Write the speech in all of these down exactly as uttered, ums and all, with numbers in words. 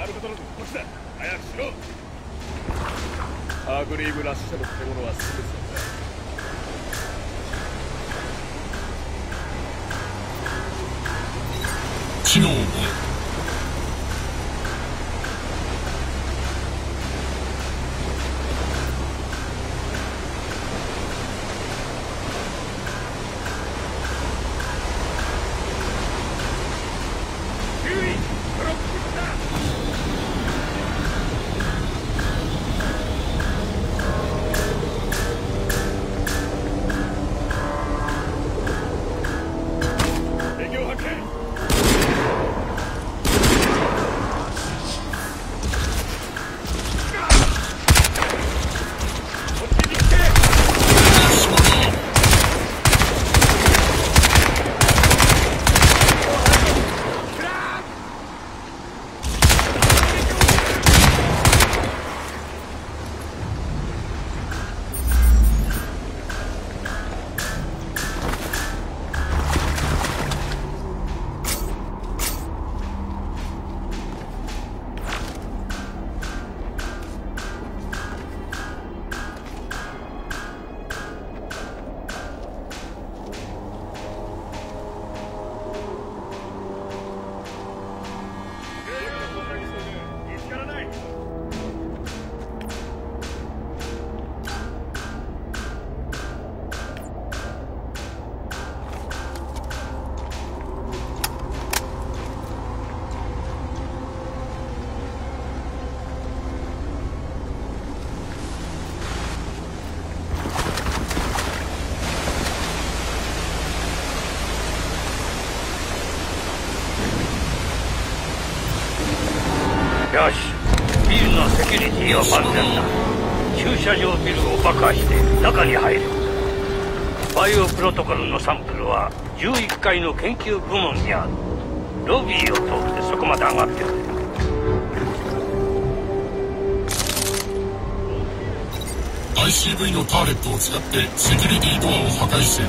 アルバトロス、こっちだ。早くしろ。ハーグリーブらしさの手物はすぐそこだ。 機能をよし、ビルのセキュリティは万全だ。駐車場ビルを爆破して中に入る。バイオプロトコルのサンプルはじゅういっかいの研究部門にある。ロビーを通ってそこまで上がってくれ。 アイシーブイ のターレットを使ってセキュリティドアを破壊せよ。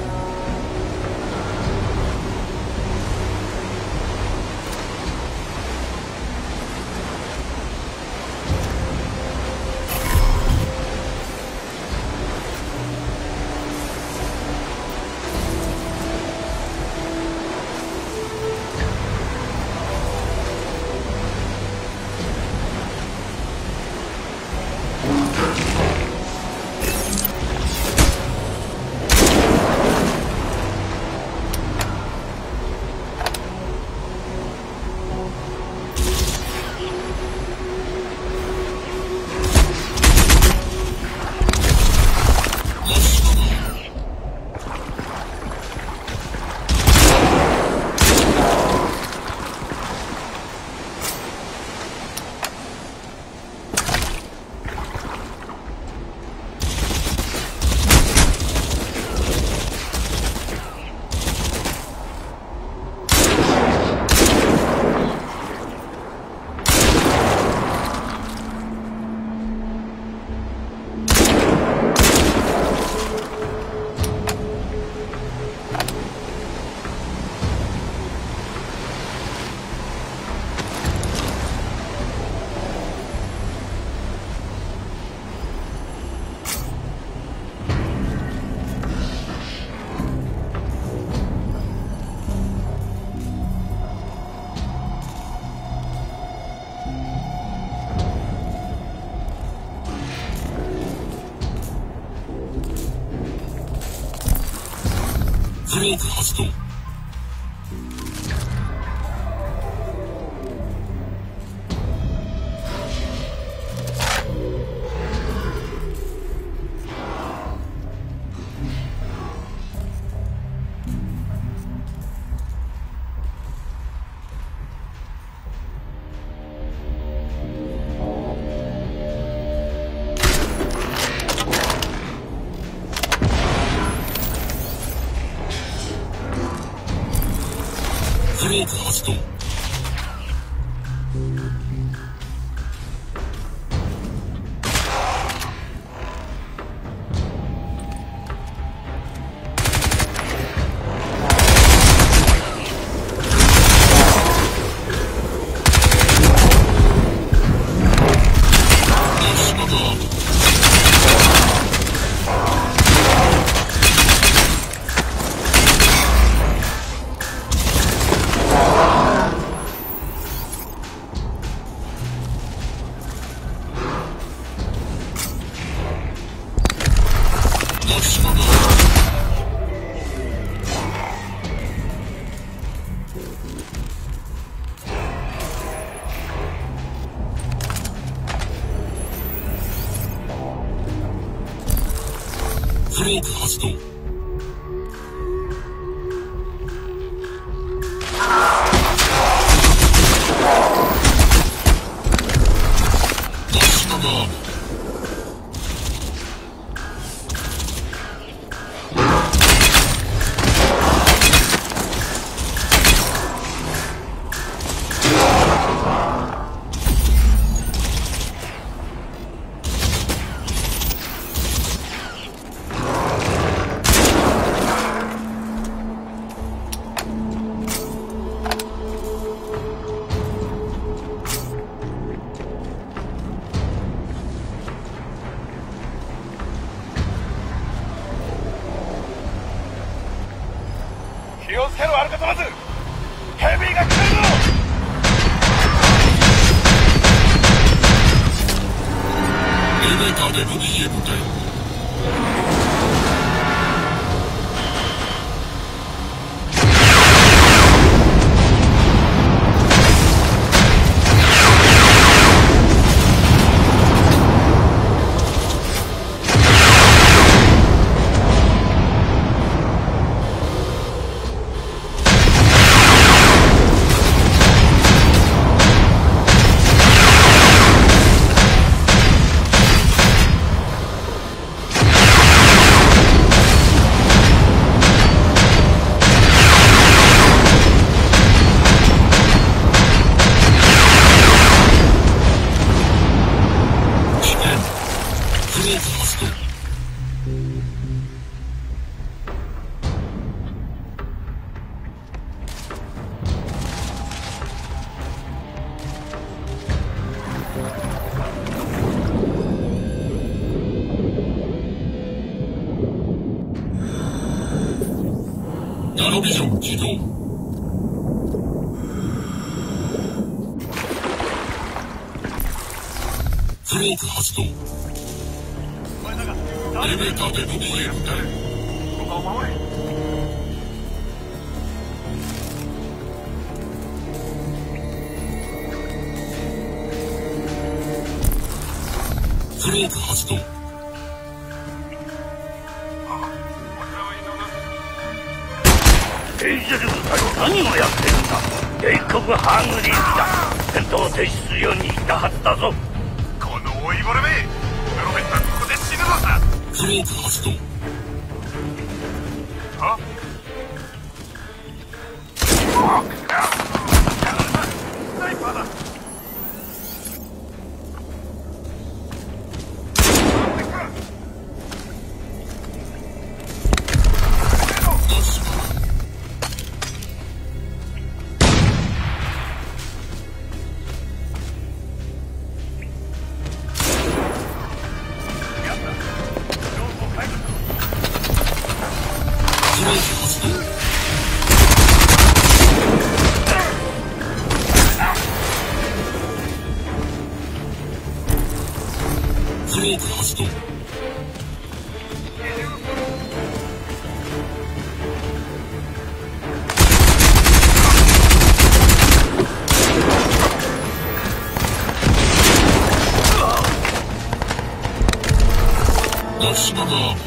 クローク発動。クローク発動。 ローク発動。マシナガーム。 気をつけろアルカトラズ、ヘビーが来てるぞ。 エレベーターで エムディーエム でナノビジョン起動。フローク発動。エレベーターで エムディーエム でフローク発動。 エンジェル部隊何をやってるんだ。帝国ハングリーズだ。戦闘を停止するように言ったはずだぞ。 この老いぼれめ、プロフェットはここで死ぬのさ。 フローク発動。 はスナイパーだ。 フローク発動。マシナガーム。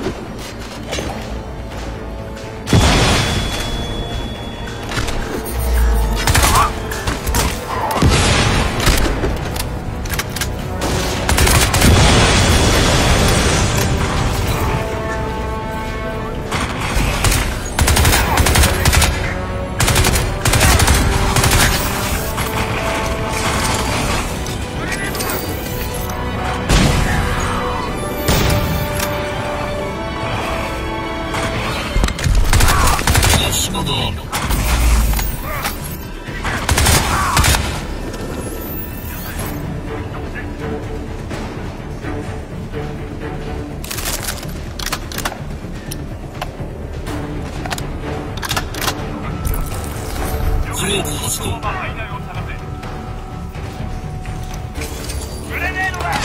フローク発動。 グレネードだ。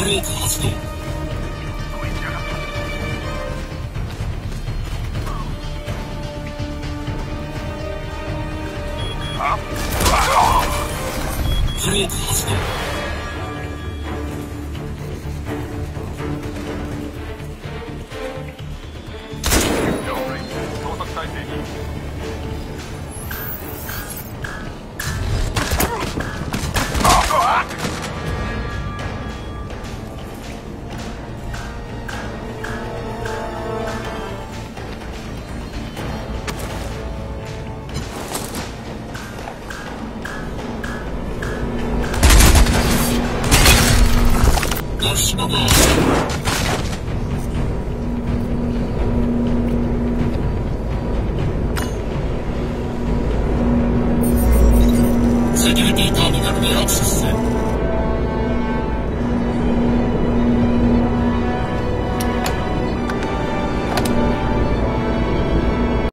ローク発動。フローク発動。 捜索体制に。 ダッシュババー。セキュリティターミナルにアクセス。